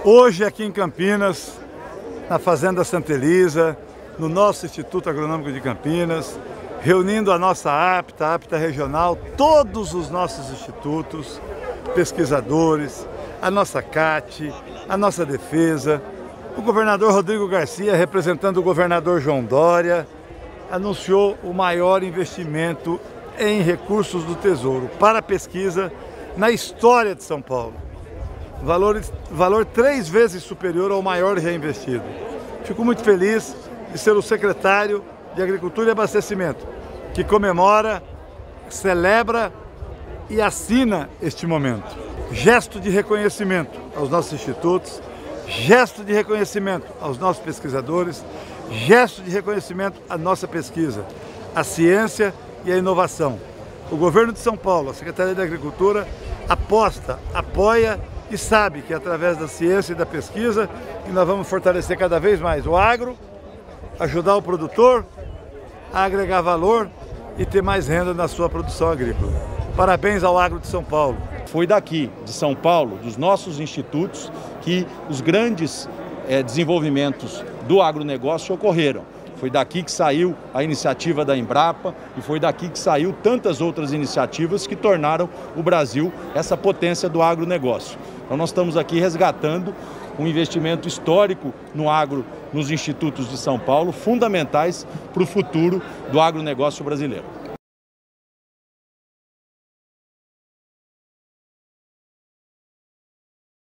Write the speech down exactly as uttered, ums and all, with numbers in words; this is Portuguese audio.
Hoje aqui em Campinas, na Fazenda Santa Elisa, no nosso Instituto Agronômico de Campinas, reunindo a nossa APTA, a APTA regional, todos os nossos institutos, pesquisadores, a nossa CAT, a nossa defesa, o governador Rodrigo Garcia, representando o governador João Dória, anunciou o maior investimento em recursos do Tesouro para a pesquisa na história de São Paulo. Valor, valor três vezes superior ao maior reinvestido. Fico muito feliz de ser o secretário de Agricultura e Abastecimento, que comemora, celebra e assina este momento. Gesto de reconhecimento aos nossos institutos, gesto de reconhecimento aos nossos pesquisadores, gesto de reconhecimento à nossa pesquisa, à ciência e à inovação. O governo de São Paulo, a Secretaria de Agricultura, aposta, apoia e sabe que através da ciência e da pesquisa que nós vamos fortalecer cada vez mais o agro, ajudar o produtor a agregar valor e ter mais renda na sua produção agrícola. Parabéns ao agro de São Paulo. Foi daqui, de São Paulo, dos nossos institutos, que os grandes é, desenvolvimentos do agronegócio ocorreram. Foi daqui que saiu a iniciativa da Embrapa e foi daqui que saiu tantas outras iniciativas que tornaram o Brasil essa potência do agronegócio. Então nós estamos aqui resgatando um investimento histórico no agro, nos institutos de São Paulo, fundamentais para o futuro do agronegócio brasileiro.